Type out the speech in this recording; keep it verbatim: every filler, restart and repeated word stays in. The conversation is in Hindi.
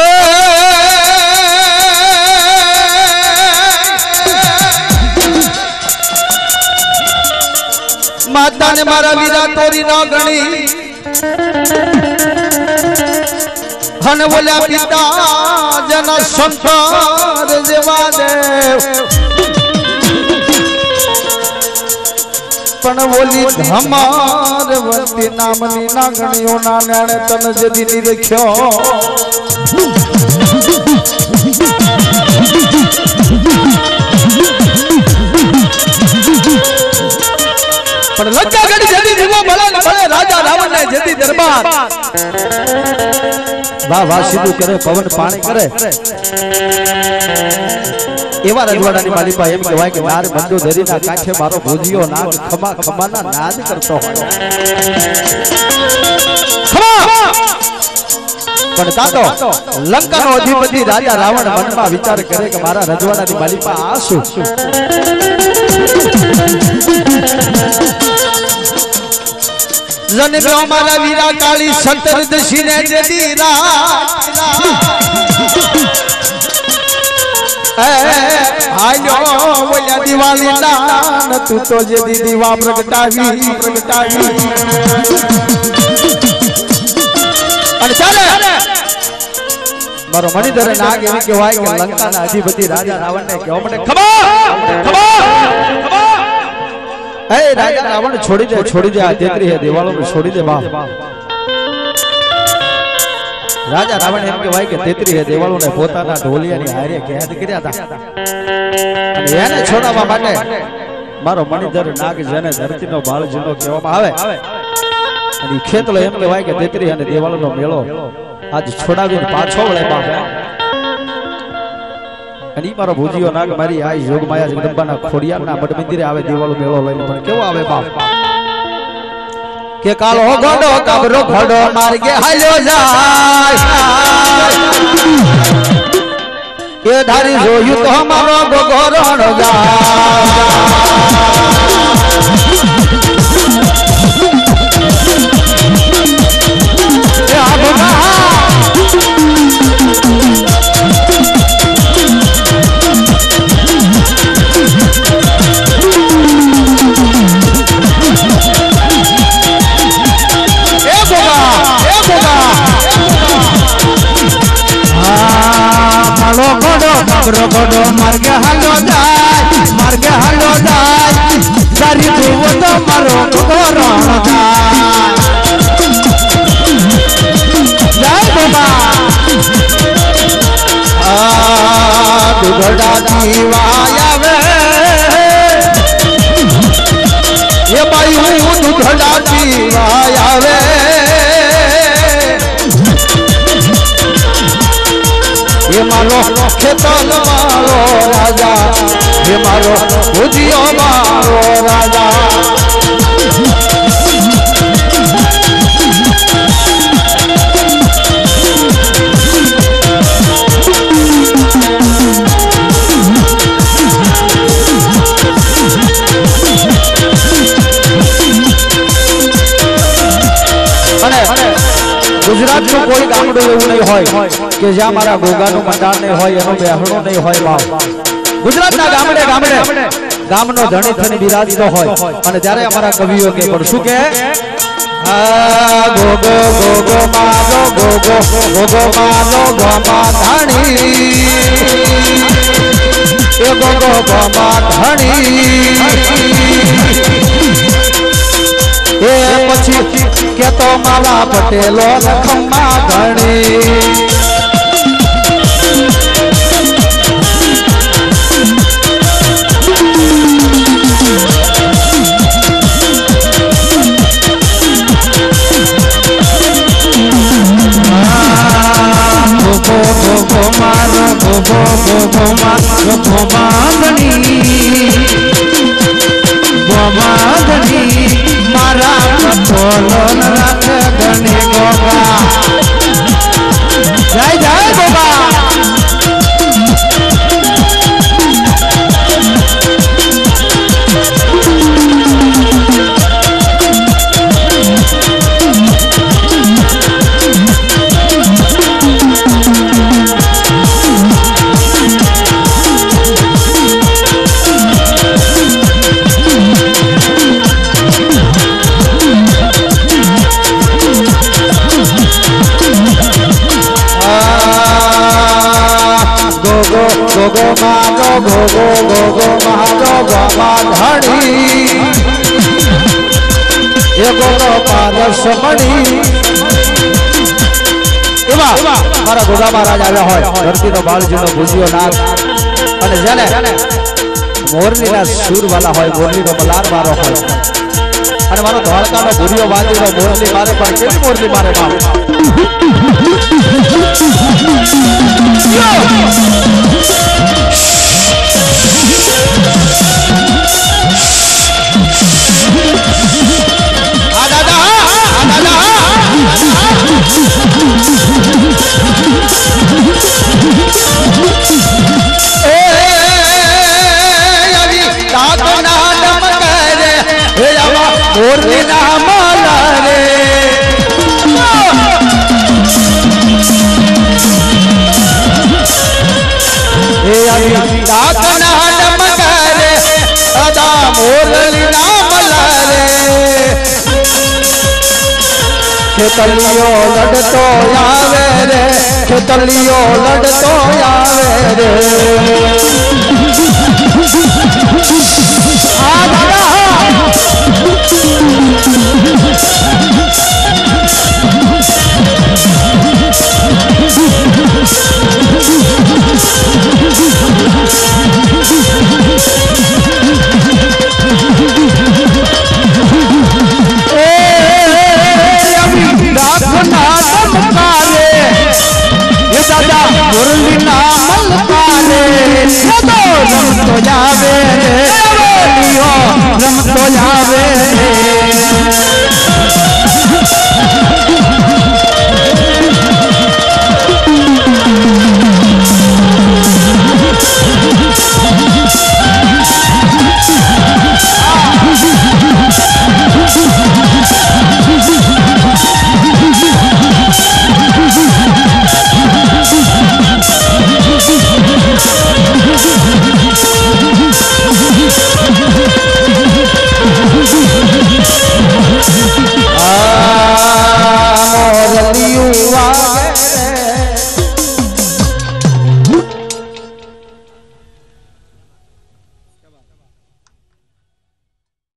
माता ने मारा वीरा तोरी ना गणी हन बोल्या पिता जन संसार जेवा देव पण बोली धमार वंती नामनी ना गणियो ना नेणे तन जदी नी रख्यो पण लंका गढ़ जदी जीवो भला न भले राजा रावण ने जदी दरबार वाह वाह सीधू करे पवन पानी करे एवा रजवाडानी मालिपा एम कहेवाय के मार बंदो धरीना काठे मारो भोजियो नाग खमा खमाना नाद करतो होय खमा पण तातो लंका नो अधिपति राजा रावण मनमा विचार करे के मारा रजवाडानी मालिपा आसु जन ब्यो मारा वीरा काली सतरदशी ने जदी रात आयो बोल्या दिवाली दान तू तो जदी दीवा प्रगटावी प्रगटावी अरे चले मारो मणिधर नाग एवी कहेवाय के लंका ना अधिपति राजा रावण ने कहो मने खबा खबा ए राजा रावण छोड़ी दे छोड़ी दे आ तेतरी है दिवालों में छोड़ी दे बा राजा रावण एम कहेवाय के तेतरी है दिवालों ने पोताना ढोलियानी हारे कैद कर्या था અને એને છોડાવવા માટે મારો મણિધર નાગ જેને ધરતીનો બાળ જીનો કહેવામાં આવે અને ખેતલો એમ કહેવાય કે તેતરી અને દેવાળનો મેળો આજ છોડાવીને પાછો વળે બાપ અને મારો ભુજીયો નાગ મારી આ યોગમાયા જગદંબાના ખોડિયારના મઠ મંદિરે આવે દેવાળો મેળો લઈને પણ કેવો આવે બાપ કે કાળો ગોડો કાબરો ઘોડો માર્ગે હાલ્યો જાય ये धारी जोयु तो हमारो गोगोरण जा गोडो गोडो मार्गे हालो जाय मार्गे हालो जाय सारी धुव तो मारो गोगोरण जाय बाबा आ दुगड़ा दीवाया वे ये बाई हूं दुगड़ा दीवाया वे ये मारो खेतल मारो राजा ये मारो भुजियो मारो राजा गुजरात में कोई गामडो एवं नहीं होय के ज्यां मारा गोगानु मंडार नहीं होय एनो बेहणो नहीं होय बाप गुजरात ना गामडे गामडे गामनो धणी थनी बिराजतो होय અને ત્યારે અમારા કવિઓ કે પણ શું કે આ ગોગો ગોગો મારો ગોગો ગોગો મારો ગોમા ધણી એ ગોગો ગોમા ધણી ए पछी के तो माला पटेलो खम्मा घणी गोगो गोगो मारो गोगो गोगो मारो गोमा घणी गोमा घणी मारा पटोलो न राख घणी गोगा गोगो मारो गोगो गोगो मारो गोमा धड़ी ये गोगो पारस मणि एवा मारा गोगा महाराज आव्या होय धरती नो बाळजीनो भूजियो नाथ अने जेने मोरनी ना सूर वाला होय मोरनी नो मलार मारो होय अने मारो धोळका नो भूरियो वादीनो मोरनी मारे पण केवी मोरनी मारे बाप आ दादा आ दादा ए अभी दाद ना दम करे ए आवा मोरनी ना माला रे ए अभी दाद ना दम करे अदा मोरनी ना माला रे खेतलियो लड़तो आवे रे खेतलियो लड़तो आवे रे आ दादा मुरली नामल पाले तो रम तो जावे लियो रम तो जावे मोरलियो आवे